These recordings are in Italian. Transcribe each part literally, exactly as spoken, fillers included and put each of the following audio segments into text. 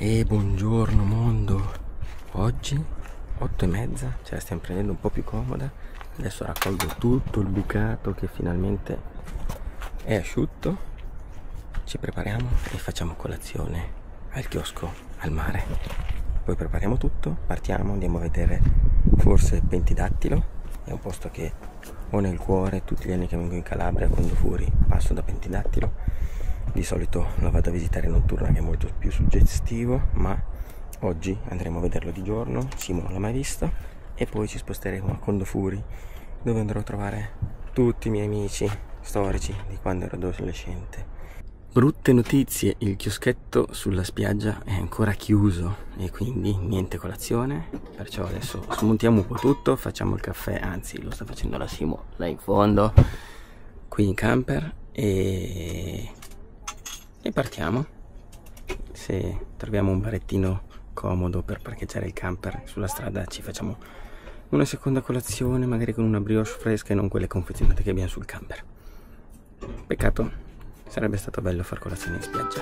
E buongiorno mondo. Oggi otto e mezza, ce la stiamo prendendo un po' più comoda. Adesso raccolgo tutto il bucato che finalmente è asciutto. Ci prepariamo e facciamo colazione al chiosco al mare. Poi prepariamo tutto, partiamo, andiamo a vedere forse Pentidattilo. È un posto che ho nel cuore. Tutti gli anni che vengo in Calabria, quando fuori, passo da Pentidattilo. Di solito la vado a visitare notturna, che è molto più suggestivo, ma oggi andremo a vederlo di giorno. Simo non l'ha mai visto. E poi ci sposteremo a Condofuri, dove andrò a trovare tutti i miei amici storici di quando ero adolescente. Brutte notizie, il chioschetto sulla spiaggia è ancora chiuso e quindi niente colazione, perciò adesso smontiamo un po' tutto, facciamo il caffè, anzi lo sta facendo la Simo là in fondo, qui in camper, e, e partiamo. Se troviamo un barettino comodo per parcheggiare il camper sulla strada, ci facciamo una seconda colazione, magari con una brioche fresca e non quelle confezionate che abbiamo sul camper. Peccato. Sarebbe stato bello far colazione in spiaggia.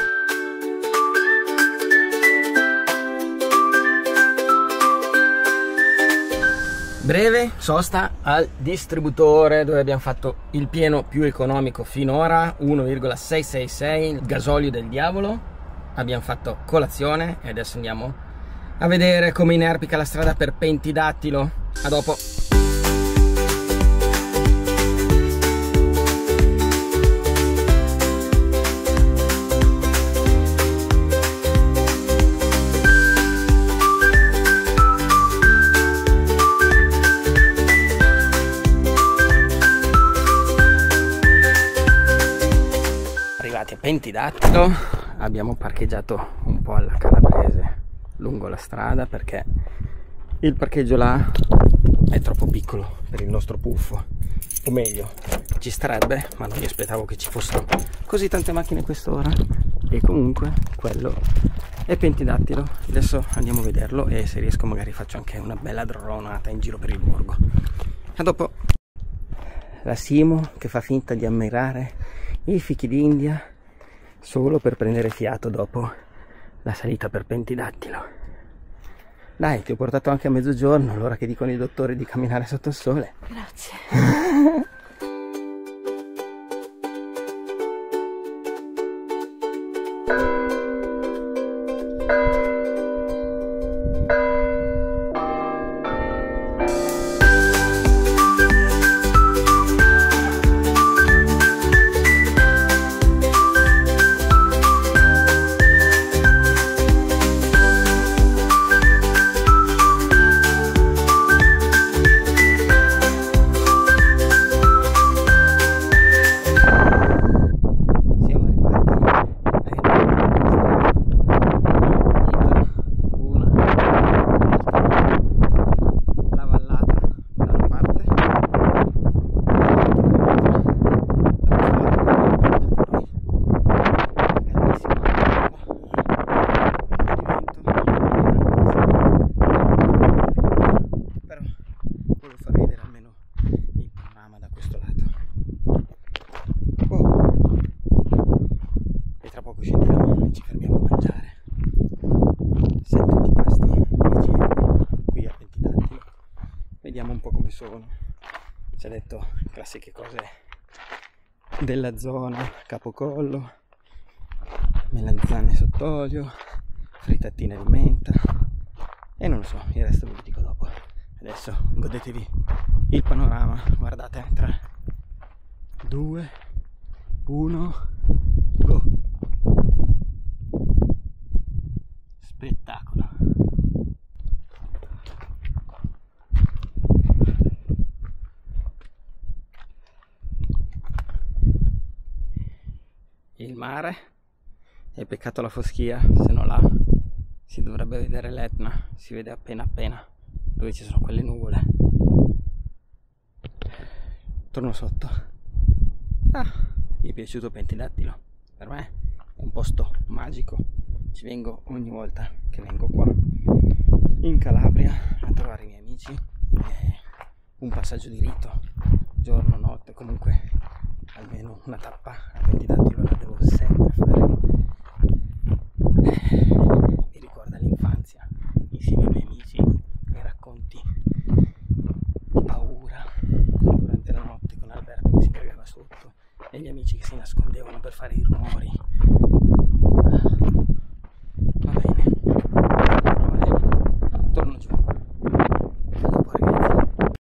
Breve sosta al distributore, dove abbiamo fatto il pieno più economico finora, uno virgola seicentosessantasei, il gasolio del diavolo. Abbiamo fatto colazione e adesso andiamo a vedere come inerpica la strada per Pentidattilo. A dopo. Arrivati a Pentidattilo, abbiamo parcheggiato un po' alla calabrese lungo la strada, perché il parcheggio là è troppo piccolo per il nostro puffo, o meglio ci starebbe, ma non mi aspettavo che ci fossero così tante macchine a quest'ora. E comunque quello è Pentidattilo. Adesso andiamo a vederlo e se riesco magari faccio anche una bella dronata in giro per il borgo. A dopo. La Simo che fa finta di ammirare i fichi d'India solo per prendere fiato dopo la salita per Pentidattilo. Dai, ti ho portato anche a mezzogiorno, l'ora che dicono i dottori di camminare sotto il sole. Grazie. Ci fermiamo a mangiare. sette antipasti, dieci euro qui a Pentidattilo. Vediamo un po' come sono. Ci ha detto classiche cose della zona: capocollo, melanzane sott'olio, frittatina di menta e non lo so, il resto ve lo dico dopo. Adesso godetevi il panorama. Guardate, tre, due, uno, go! Spettacolo. Il mare, è peccato la foschia, se no là si dovrebbe vedere l'Etna, si vede appena appena dove ci sono quelle nuvole. Torno sotto. Ah, mi è piaciuto Pentidattilo, per me è un posto magico. Ci vengo ogni volta che vengo qua in Calabria a trovare i miei amici. È un passaggio di rito, giorno, notte, comunque almeno una tappa a Pentidattilo la devo sempre fare. fare i rumori. Va bene, torno giù. Dopo, ragazzi.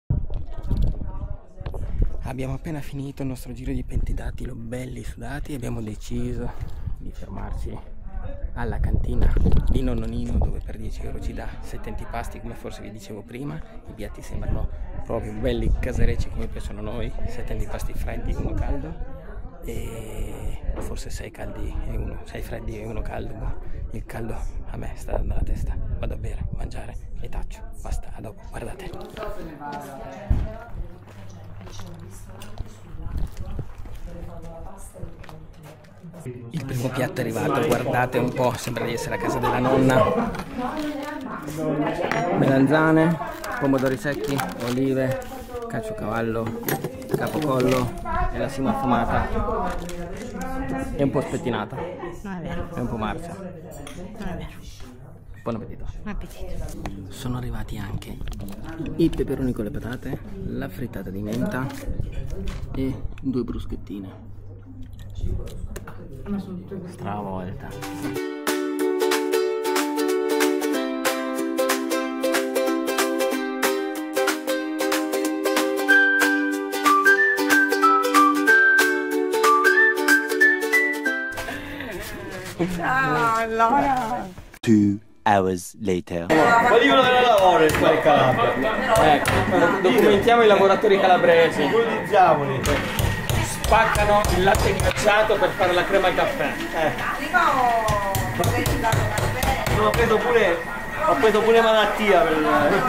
Abbiamo appena finito il nostro giro di Pentidati, belli sudati, e abbiamo deciso di fermarci alla cantina di Nonno Nino, dove per dieci euro ci dà sette antipasti, come forse vi dicevo prima. I piatti sembrano proprio belli caserecci come piacciono a noi, sette antipasti freddi e uno caldo, e forse sei caldi e uno, sei freddi e uno caldo. Il caldo a me sta dando la testa, vado a bere, mangiare e taccio, basta, a dopo, guardate. Il primo piatto è arrivato, guardate un po', sembra di essere a casa della nonna. Melanzane, pomodori secchi, olive, caciocavallo, capocollo e la sima affumata. È un po' spettinata. Non è vero. È un po' marcia. Non è vero. Buon appetito. Buon appetito. Sono arrivati anche i peperoni con le patate, la frittata di menta e due bruschettine. Stravolta. Ciao, allora. Two hours later. Ma dicono che non lavoro in quale Calabria. Ecco, documentiamo i lavoratori calabresi. Ipotizziamoli. Spaccano il latte ghiacciato per fare la crema al caffè. Eh. No, ho preso pure. Ho preso pure malattia per.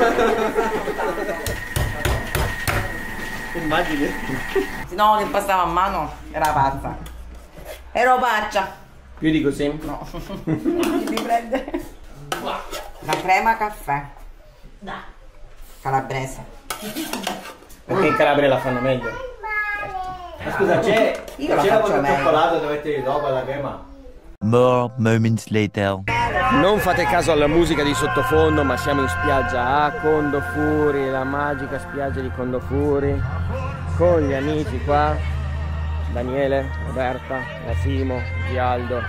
Immagini? No, che passava a mano era pazza. Ero paccia. Più di così? No. Mi prende. La crema caffè. Calabrese. Perché in Calabria la fanno meglio. Ma scusa, c'è. Io la c'è la faccio vodka meglio. cioccolato dove metti dopo la crema? More moments later. Non fate caso alla musica di sottofondo, ma siamo in spiaggia a Condofuri, la magica spiaggia di Condofuri, con gli amici qua, Daniele, Roberta, Massimo, Gialdo.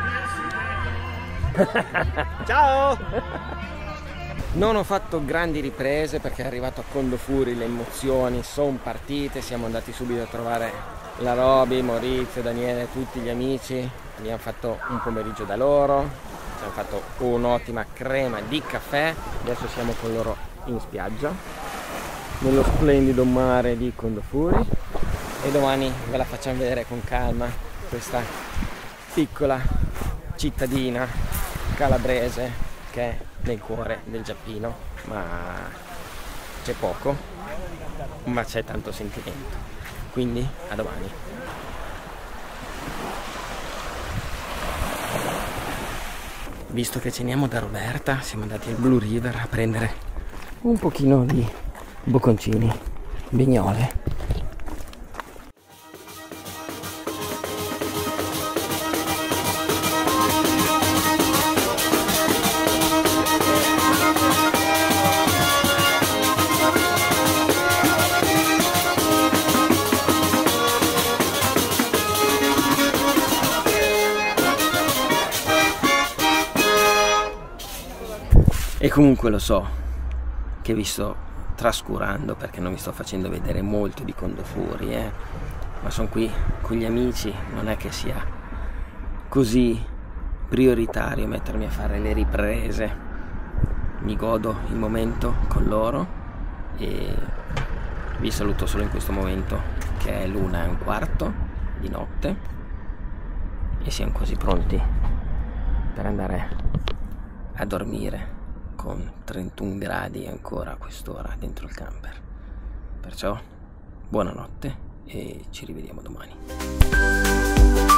Ciao! Non ho fatto grandi riprese perché è arrivato a Condofuri, le emozioni sono partite, siamo andati subito a trovare la Roby, Maurizio, Daniele, tutti gli amici, abbiamo fatto un pomeriggio da loro, ci hanno fatto un'ottima crema di caffè, adesso siamo con loro in spiaggia, nello splendido mare di Condofuri, e domani ve la facciamo vedere con calma, questa piccola cittadina calabrese che è nel cuore del Giappino, ma c'è poco, ma c'è tanto sentimento. Quindi a domani. Visto che ceniamo da Roberta, siamo andati al Blue River a prendere un pochino di bocconcini, bignole. E comunque lo so che vi sto trascurando perché non vi sto facendo vedere molto di Condofuri, eh? Ma sono qui con gli amici, non è che sia così prioritario mettermi a fare le riprese. Mi godo il momento con loro e vi saluto solo in questo momento che è l'una e un quarto di notte e siamo quasi pronti per andare a dormire con trentuno gradi ancora a quest'ora dentro il camper. Perciò buonanotte e ci rivediamo domani.